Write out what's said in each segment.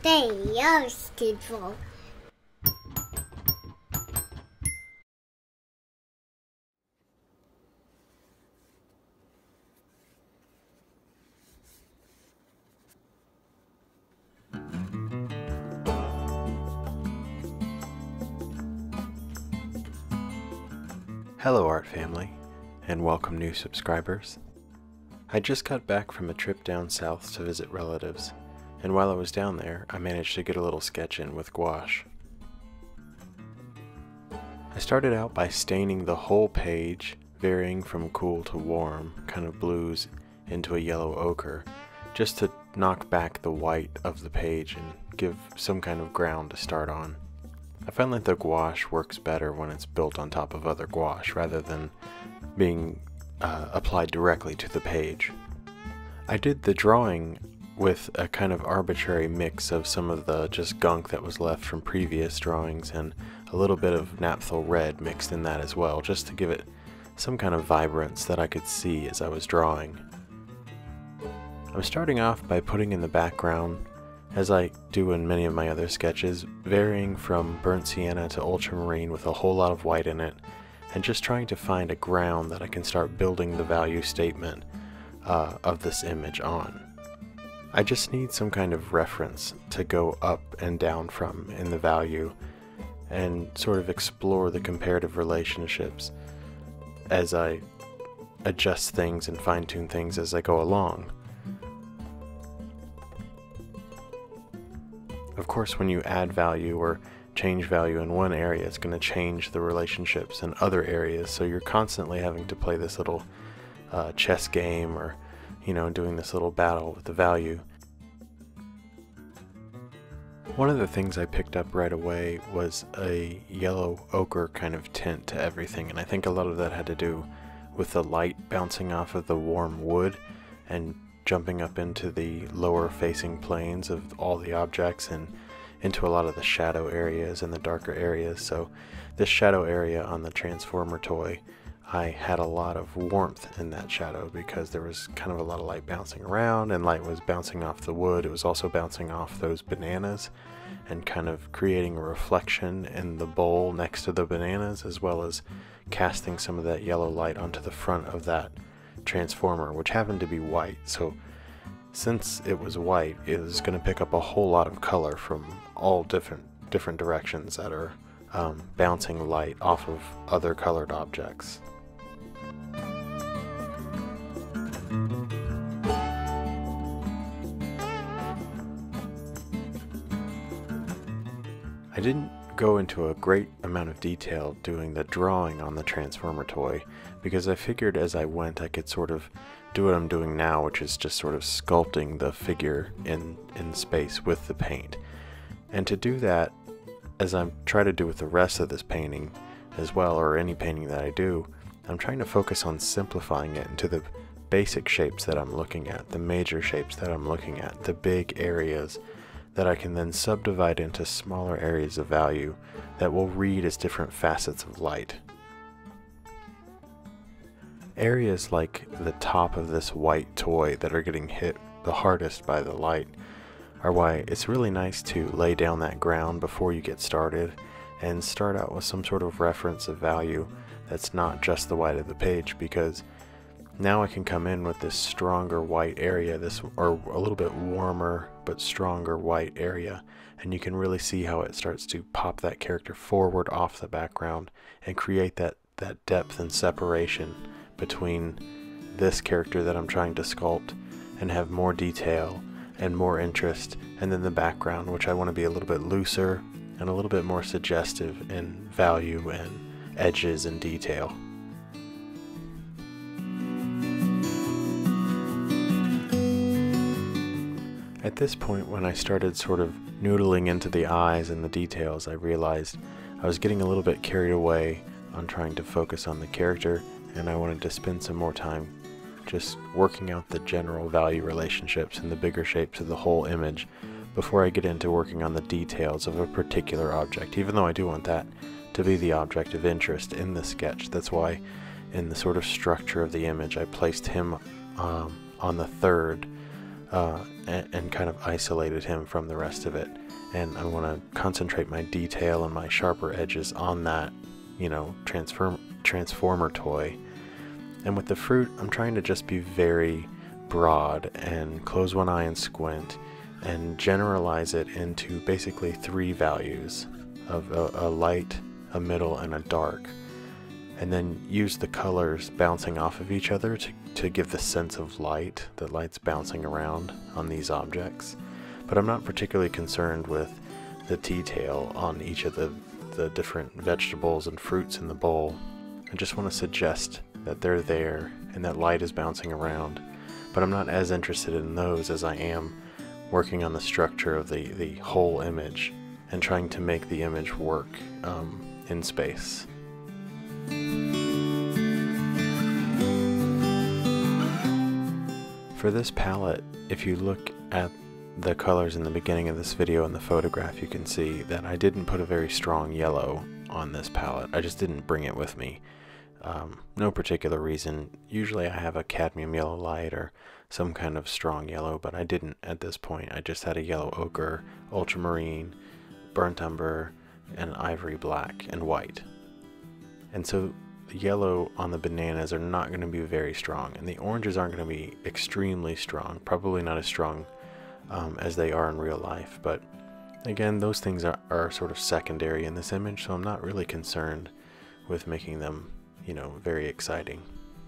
They are beautiful. Hello art family, and welcome new subscribers. I just got back from a trip down south to visit relatives, and while I was down there, I managed to get a little sketch in with gouache. I started out by staining the whole page, varying from cool to warm, kind of blues, into a yellow ochre, just to knock back the white of the page and give some kind of ground to start on. I find that the gouache works better when it's built on top of other gouache rather than being applied directly to the page. I did the drawing with a kind of arbitrary mix of some of the just gunk that was left from previous drawings and a little bit of naphthol red mixed in that as well, just to give it some kind of vibrance that I could see as I was drawing. I'm starting off by putting in the background, as I do in many of my other sketches, varying from burnt sienna to ultramarine with a whole lot of white in it, and just trying to find a ground that I can start building the value statement of this image on. I just need some kind of reference to go up and down from in the value and sort of explore the comparative relationships as I adjust things and fine-tune things as I go along. Of course, when you add value or change value in one area, it's going to change the relationships in other areas, so you're constantly having to play this little chess game, or doing this little battle with the value. One of the things I picked up right away was a yellow ochre kind of tint to everything, and I think a lot of that had to do with the light bouncing off of the warm wood and jumping up into the lower facing planes of all the objects and into a lot of the shadow areas and the darker areas. So this shadow area on the Transformer toy, I had a lot of warmth in that shadow because there was kind of a lot of light bouncing around, and light was bouncing off the wood. It was also bouncing off those bananas and kind of creating a reflection in the bowl next to the bananas, as well as casting some of that yellow light onto the front of that Transformer, which happened to be white. So since it was white, it was going to pick up a whole lot of color from all different directions that are bouncing light off of other colored objects. I didn't go into a great amount of detail doing the drawing on the Transformer toy because I figured as I went I could sort of do what I'm doing now, which is just sort of sculpting the figure in space with the paint. And to do that, as I try to do with the rest of this painting as well, or any painting that I do, I'm trying to focus on simplifying it into the basic shapes that I'm looking at, the major shapes that I'm looking at, the big areas that I can then subdivide into smaller areas of value that will read as different facets of light. Areas like the top of this white toy that are getting hit the hardest by the light are why it's really nice to lay down that ground before you get started and start out with some sort of reference of value that's not just the white of the page, because now I can come in with this stronger white area, or a little bit warmer but stronger white area, and you can really see how it starts to pop that character forward off the background and create that depth and separation between this character that I'm trying to sculpt and have more detail and more interest, and then the background, which I want to be a little bit looser and a little bit more suggestive in value and edges and detail. At this point, when I started sort of noodling into the eyes and the details, I realized I was getting a little bit carried away on trying to focus on the character, and I wanted to spend some more time just working out the general value relationships and the bigger shapes of the whole image before I get into working on the details of a particular object, even though I do want that to be the object of interest in the sketch. That's why in the sort of structure of the image I placed him on the third and kind of isolated him from the rest of it. And I want to concentrate my detail and my sharper edges on that, transformer toy. And with the fruit, I'm trying to just be very broad and close one eye and squint and generalize it into basically 3 values of a light, a middle, and a dark. And then use the colors bouncing off of each other to give the sense of light. The light's bouncing around on these objects. But I'm not particularly concerned with the detail on each of the different vegetables and fruits in the bowl. I just want to suggest that they're there and that light is bouncing around. But I'm not as interested in those as I am working on the structure of the whole image and trying to make the image work in space. For this palette, if you look at the colors in the beginning of this video and the photograph, you can see that I didn't put a very strong yellow on this palette. I just didn't bring it with me. No particular reason. Usually I have a cadmium yellow light or some kind of strong yellow, but I didn't at this point. I just had a yellow ochre, ultramarine, burnt umber, and ivory black and white. And so the yellow on the bananas are not going to be very strong, and the oranges aren't going to be extremely strong, probably not as strong as they are in real life. But again, those things are sort of secondary in this image, so I'm not really concerned with making them, very exciting.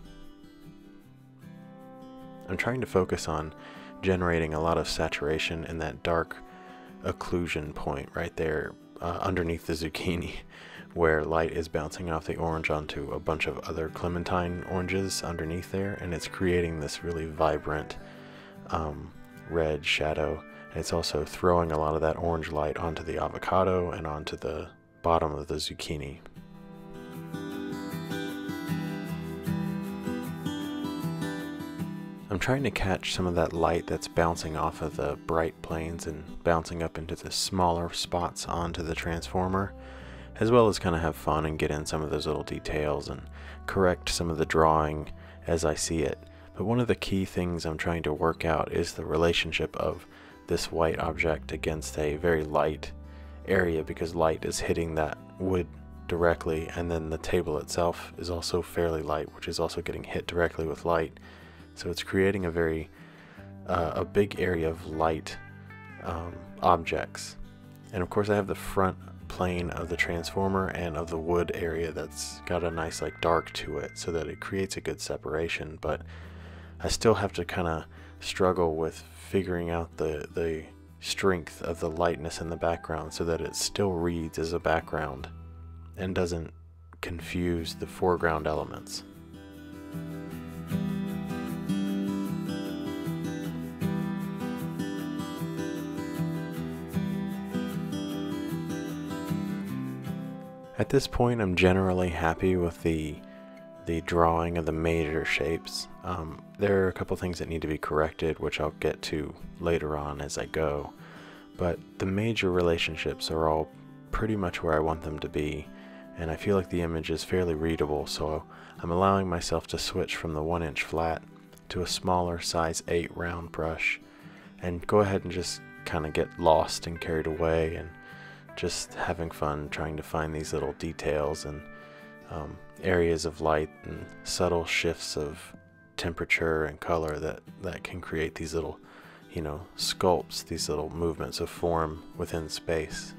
I'm trying to focus on generating a lot of saturation in that dark occlusion point right there underneath the zucchini, where light is bouncing off the orange onto a bunch of other clementine oranges underneath there, and it's creating this really vibrant red shadow. And it's also throwing a lot of that orange light onto the avocado and onto the bottom of the zucchini. I'm trying to catch some of that light that's bouncing off of the bright planes and bouncing up into the smaller spots onto the transformer, as well as kind of have fun and get in some of those little details and correct some of the drawing as I see it. But one of the key things I'm trying to work out is the relationship of this white object against a very light area, because light is hitting that wood directly, and then the table itself is also fairly light, which is also getting hit directly with light. So it's creating a big area of light objects. And of course I have the front plane of the transformer and of the wood area that's got a nice dark to it, so that it creates a good separation. But I still have to kind of struggle with figuring out the strength of the lightness in the background so that it still reads as a background and doesn't confuse the foreground elements. At this point, I'm generally happy with the drawing of the major shapes. There are a couple things that need to be corrected, which I'll get to later on as I go. But the major relationships are all pretty much where I want them to be, and I feel like the image is fairly readable, so I'm allowing myself to switch from the 1-inch flat to a smaller size 8 round brush, and go ahead and just kind of get lost and carried away, and just having fun trying to find these little details and areas of light and subtle shifts of temperature and color that can create these little, sculpts, these little movements of form within space.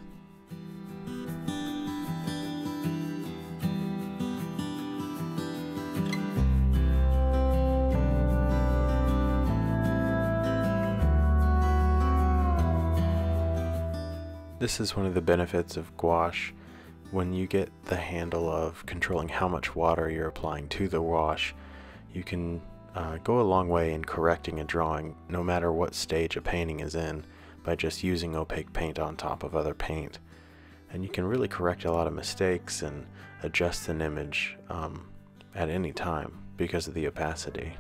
This is one of the benefits of gouache. When you get the handle of controlling how much water you're applying to the wash, you can go a long way in correcting a drawing no matter what stage a painting is in by just using opaque paint on top of other paint. And you can really correct a lot of mistakes and adjust an image at any time because of the opacity.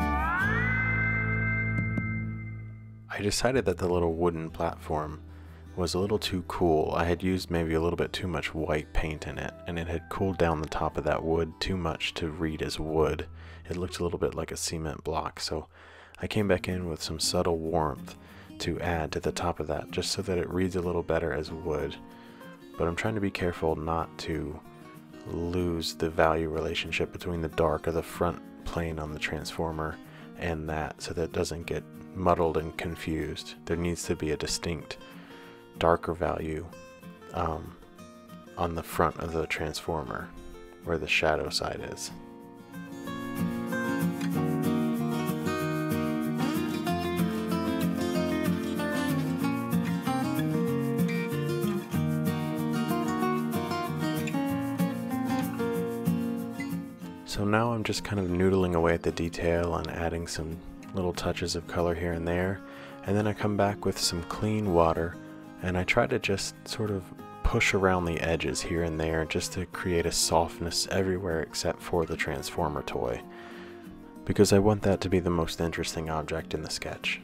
I decided that the little wooden platform was a little too cool. I had used maybe a little bit too much white paint in it, and it had cooled down the top of that wood too much to read as wood. It looked a little bit like a cement block, so I came back in with some subtle warmth to add to the top of that, just so that it reads a little better as wood. But I'm trying to be careful not to lose the value relationship between the dark of the front plane on the transformer and that, so that it doesn't get muddled and confused. There needs to be a distinct darker value on the front of the transformer where the shadow side is. So now I'm just kind of noodling away at the detail and adding some little touches of color here and there, and then I come back with some clean water and I try to just sort of push around the edges here and there just to create a softness everywhere except for the transformer toy, because I want that to be the most interesting object in the sketch.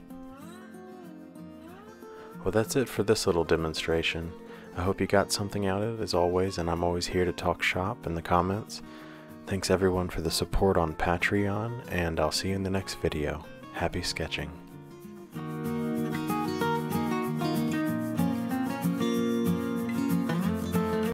Well, that's it for this little demonstration. I hope you got something out of it as always, and I'm always here to talk shop in the comments. Thanks everyone for the support on Patreon, and I'll see you in the next video. Happy sketching.